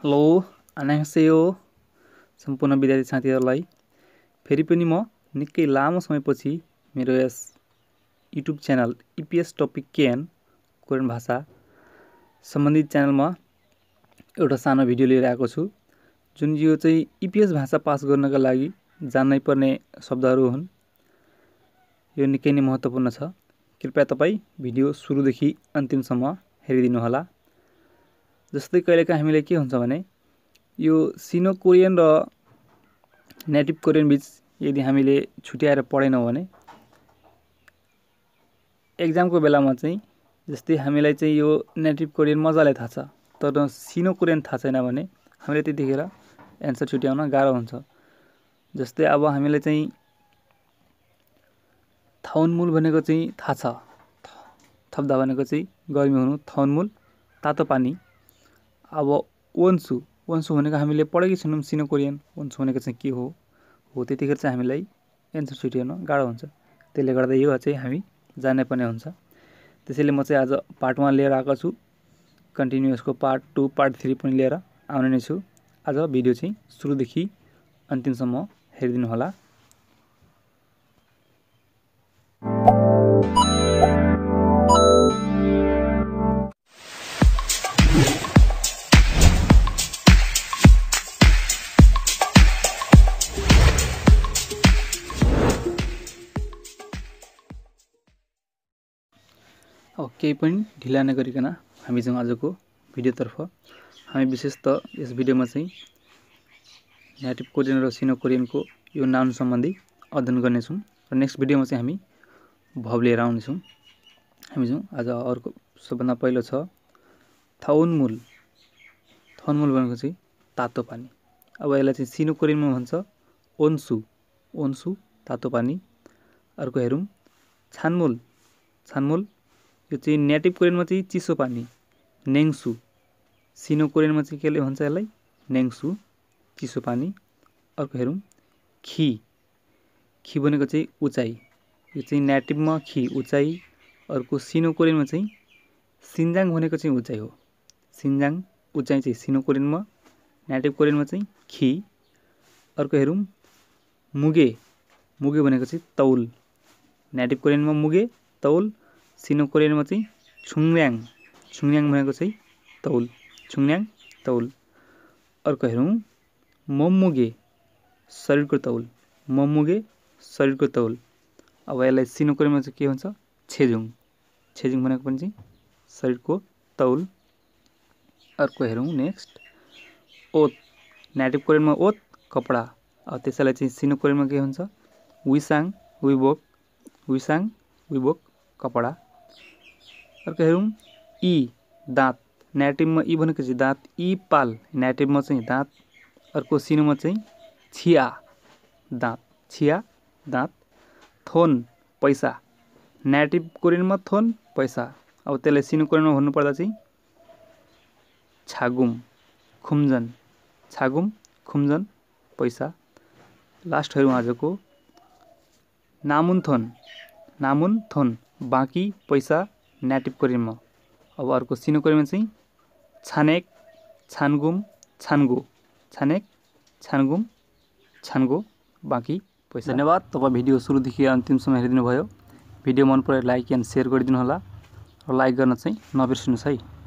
Hello 안녕하세요 सम्पूर्ण विद्यार्थी साथीहरुलाई फेरि पनि म निकै लामो समयपछि मेरो यस YouTube channel EPS TOPIK KN Korean भाषा सम्बन्धित च्यानलमा एउटा सानो भिडियो लिएर आएको छु जुन यो चाहिँ ईपीएस भाषा पास गर्नका लागि जान्नै पर्ने शब्दहरू हुन्। यो निकै नै महत्त्वपूर्ण छ। कृपया तपाई भिडियो सुरुदेखि अन्तिमसम्म हेरिदिनु होला। जस्तै कहिलेकाहीँ हामीले के हुन्छ भने यो सिनो कोरियन र नेटिभ कोरियन बीच यदि हामीले छुट्याएर पढेनौं भने एक्जामको बेलामा चाहिँ जस्तै हामीलाई चाहिँ यो नेटिभ कोरियन मजाले थाहा छ तर सिनो कोरियन थाहा छैन भने हामीले त्यतिखेर एन्सर छुट्याउन गाह्रो हुन्छ। जस्तै अब हामीले चाहिँ थाउनमुल भनेको चाहिँ थाहा छ, थप्दा भनेको चाहिँ गर्मी हुनु, थाउनमुल तातो पानी। अब वन्सु भनेको हामीले पढेकै छैनौं सिनो कोरियन वन्सु भनेको चाहिँ के हो त्यतिखेर चाहिँ हामीलाई एन्सर छुट्याउन गाह्रो हुन्छ। त्यसले गर्दा यो चाहिँ हामी जान्नै पर्ने हुन्छ। त्यसैले म चाहिँ आज पार्ट 1 लिएर आएको छु। कन्टिन्युअसको पार्ट 2 पार्ट 3 पनि लिएर आउने नै छु। आज भिडियो चाहिँ सुरुदेखि अन्तिमसम्म हेरिदिनु होला। केही पनि ढिला नगरिकन हामी जाउँ आजको भिडियोतर्फ। हामी विशेष त यस भिडियोमा चाहिँ नेटिभ कोरियन र सिनो कोरियनको यो नाउन सम्बन्धी अध्ययन गर्नेछौँ र नेक्स्ट भिडियोमा चाहिँ हामी भर्ब लिएर आउनेछौँ। हामी जाउँ आज अर्को सबभन्दा पहिलो छ थाउनमुल। थाउनमुल भनेको चाहिँ तातो पानी। अब यसलाई चाहिँ सिनो कोरियनमा भन्छ ओन्सु तातो पानी। अर्को हेरौँ छानमुल यो चाहिँ नेटिभ कोरियनमा चाहिँ चिसो पानी नेङसु। सिनो कोरियनमा चाहिँ केले भन्छ यसलाई नेङसु चिसो पानी। अर्को हेरौँ खी भनेको चाहिँ उचाइ। यो चाहिँ नेटिभमा खी उचाइ। अर्को सिनो कोरियनमा चाहिँ सिन्जाङ भनेको चाहिँ उचाइ हो। सिन्जाङ उचाइ चाहिँ सिनो कोरियनमा, नेटिभ कोरियनमा चाहिँ खी। अर्को हेरौँ मुगे भनेको चाहिँ तौल। नेटिभ कोरियनमा मुगे तौल, सिनो कोरियनमा चाहिँ छुङल्याङ भनेको चाहिँ तौल, छुङल्याङ तौल। अर्को हेरौँ मोमुगे शरीरको तौल, मोमुगे शरीरको तौल। अब यसलाई सिनो कोरियनमा चाहिँ के भन्छ छेजुङ भनेको पनि चाहिँ शरीरको तौल। अर्को हेरौँ नेक्स्ट ओत। नेटिभ कोरियनमा ओत कपडा। अब त्यसैलाई चाहिँ सिनो कोरियनमा के हुन्छ विसाङ विबोक कपडा। अर्को हेरौँ ई दाँत। नेटिभमा ई भनेको चाहिँ दाँत, ई पाल नेटिभमा चाहिँ दाँत। अर्को सिनोमा चाहिँ छिया दाँत। थोन पैसा। नेटिभ कोरियनमा थोन पैसा। अब त्यसलाई सिनो कोरियनमा भन्नुपर्दा चाहिँ छागुम खुम्जन पैसा। लास्ट हेरौँ आजको नामुन थोन बाँकी पैसा नेटिभ कोरियनमा। अब अर्को सिनो कोरियनमा चाहिँ छानगो बाँकी पैसा। धन्यवाद। तपाईँ भिडियो सुरुदेखि अन्तिमसम्म हेरिदिनु भयो। भिडियो मन परे लाइक एन्ड सेयर गरिदिनु होला र लाइक गर्न चाहिँ नबिर्सिनुहोस् है।